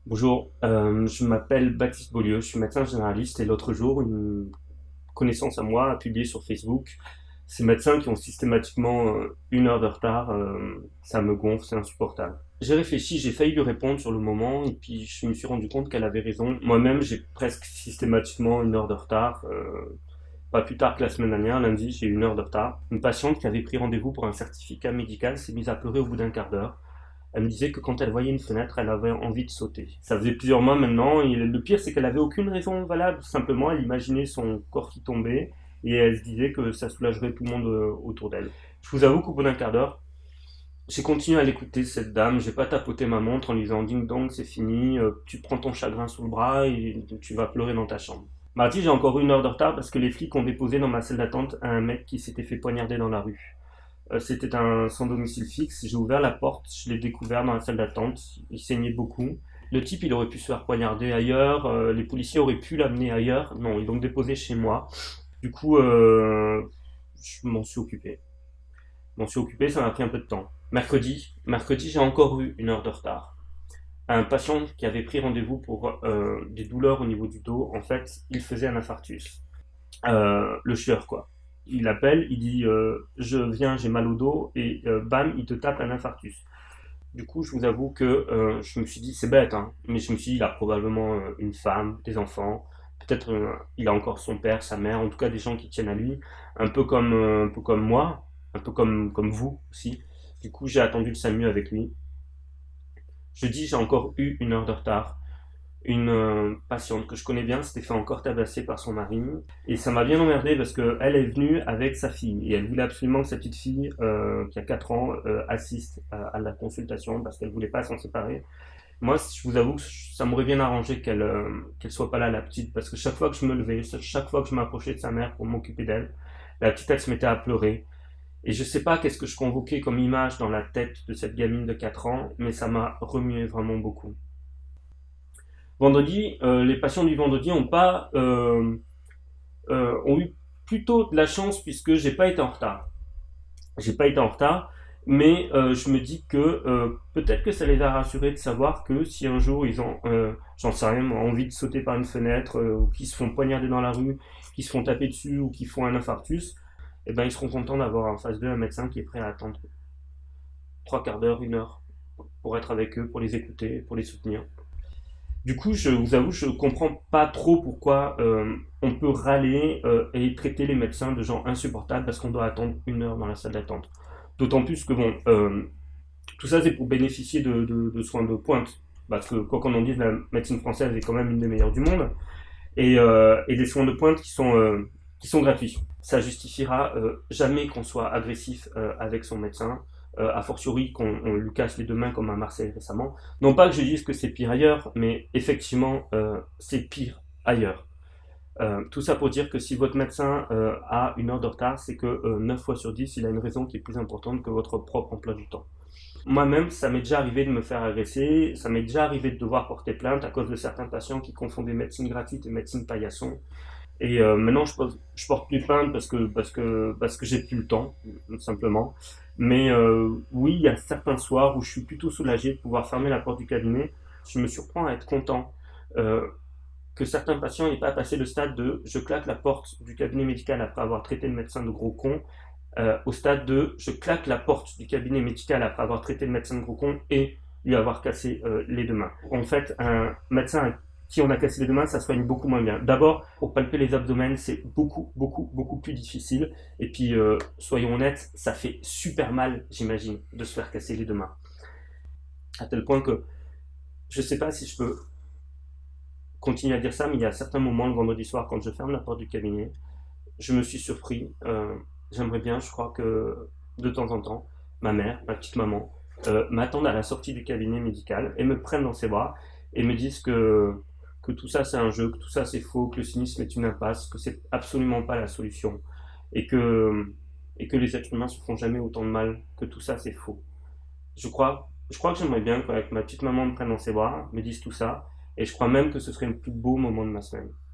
Bonjour, je m'appelle Baptiste Beaulieu, je suis médecin généraliste et l'autre jour, une connaissance à moi a publié sur Facebook ces médecins qui ont systématiquement 1 heure de retard, ça me gonfle, c'est insupportable. J'ai réfléchi, j'ai failli lui répondre sur le moment et puis je me suis rendu compte qu'elle avait raison. Moi-même, j'ai presque systématiquement 1 heure de retard. Pas plus tard que la semaine dernière, lundi, j'ai eu 1 heure de retard. Une patiente qui avait pris rendez-vous pour un certificat médical s'est mise à pleurer au bout d'un quart d'heure. Elle me disait que quand elle voyait une fenêtre, elle avait envie de sauter. Ça faisait plusieurs mois maintenant, et le pire c'est qu'elle avait aucune raison valable. Simplement, elle imaginait son corps qui tombait, et elle se disait que ça soulagerait tout le monde autour d'elle. Je vous avoue qu'au bout d'un quart d'heure, j'ai continué à l'écouter, cette dame. J'ai pas tapoté ma montre en lui disant ding dong, c'est fini, tu prends ton chagrin sous le bras et tu vas pleurer dans ta chambre. Mardi, j'ai encore 1 heure de retard parce que les flics ont déposé dans ma salle d'attente un mec qui s'était fait poignarder dans la rue. C'était un sans domicile fixe. J'ai ouvert la porte, je l'ai découvert dans la salle d'attente. Il saignait beaucoup. Le type, il aurait pu se faire poignarder ailleurs. Les policiers auraient pu l'amener ailleurs. Non, ils l'ont déposé chez moi. Du coup, je m'en suis occupé. Ça m'a pris un peu de temps. Mercredi, j'ai encore eu 1 heure de retard. Un patient qui avait pris rendez-vous pour des douleurs au niveau du dos, en fait, il faisait un infarctus. Le chieur, quoi. Il appelle, il dit je viens, j'ai mal au dos, et bam, il te tape un infarctus. Du coup, je vous avoue que je me suis dit, c'est bête, hein, mais je me suis dit, il a probablement une femme, des enfants, peut-être il a encore son père, sa mère, en tout cas des gens qui tiennent à lui, un peu comme moi, un peu comme vous aussi. Du coup, j'ai attendu le SAMU avec lui. Je dis, j'ai encore eu 1 heure de retard. Une patiente que je connais bien s'était fait encore tabasser par son mari. Et ça m'a bien emmerdé parce qu'elle est venue avec sa fille. Et elle voulait absolument que sa petite fille, qui a 4 ans, assiste à la consultation parce qu'elle voulait pas s'en séparer. Moi, je vous avoue que ça m'aurait bien arrangé qu'elle soit pas là, la petite, parce que chaque fois que je me levais, chaque fois que je m'approchais de sa mère pour m'occuper d'elle, la petite, elle se mettait à pleurer. Et je sais pas qu'est-ce que je convoquais comme image dans la tête de cette gamine de 4 ans, mais ça m'a remué vraiment beaucoup. Vendredi, les patients du vendredi ont eu plutôt de la chance puisque j'ai pas été en retard. J'ai pas été en retard, mais je me dis que peut-être que ça les a rassurés de savoir que si un jour ils ont, j'en sais rien, envie de sauter par une fenêtre, ou qu'ils se font poignarder dans la rue, qu'ils se font taper dessus ou qu'ils font un infarctus, eh ben ils seront contents d'avoir en face d'eux un médecin qui est prêt à attendre 3 quarts d'heure, 1 heure, pour être avec eux, pour les écouter, pour les soutenir. Du coup, je vous avoue, je comprends pas trop pourquoi on peut râler et traiter les médecins de gens insupportables parce qu'on doit attendre 1 heure dans la salle d'attente. D'autant plus que bon, tout ça c'est pour bénéficier de soins de pointe. Parce que quoi qu'on en dise, la médecine française est quand même une des meilleures du monde. Et des soins de pointe qui sont gratuits. Ça justifiera jamais qu'on soit agressif avec son médecin, a fortiori qu'on on lui casse les 2 mains comme à Marseille récemment. Non pas que je dise que c'est pire ailleurs, mais effectivement c'est pire ailleurs. Tout ça pour dire que si votre médecin a 1 heure de retard, c'est que 9 fois sur 10, il a une raison qui est plus importante que votre propre emploi du temps. Moi-même, ça m'est déjà arrivé de me faire agresser, ça m'est déjà arrivé de devoir porter plainte à cause de certains patients qui confondaient médecine gratuite et médecine paillasson. Et maintenant, je porte plus plainte parce que j'ai plus le temps, tout simplement. Mais oui, il y a certains soirs où je suis plutôt soulagé de pouvoir fermer la porte du cabinet. Je me surprends à être content euh, que certains patients n'aient pas passé le stade de je claque la porte du cabinet médical après avoir traité le médecin de gros con, au stade de je claque la porte du cabinet médical après avoir traité le médecin de gros con et lui avoir cassé les 2 mains. En fait, un médecin à qui on a cassé les 2 mains, ça soigne beaucoup moins bien. D'abord, pour palper les abdomens, c'est beaucoup plus difficile. Et puis, soyons honnêtes, ça fait super mal, j'imagine, de se faire casser les 2 mains. À tel point que je sais pas si je peux continuer à dire ça, mais il y a certains moments le vendredi soir, quand je ferme la porte du cabinet, je me suis surpris. J'aimerais bien, je crois que de temps en temps, ma mère, ma petite maman, m'attendent à la sortie du cabinet médical et me prennent dans ses bras et me disent que tout ça c'est un jeu, que tout ça c'est faux, que le cynisme est une impasse, que c'est absolument pas la solution et et que les êtres humains se font jamais autant de mal, que tout ça c'est faux. Je crois que j'aimerais bien que ma petite maman me prenne dans ses bras, me dise tout ça, et je crois même que ce serait le plus beau moment de ma semaine.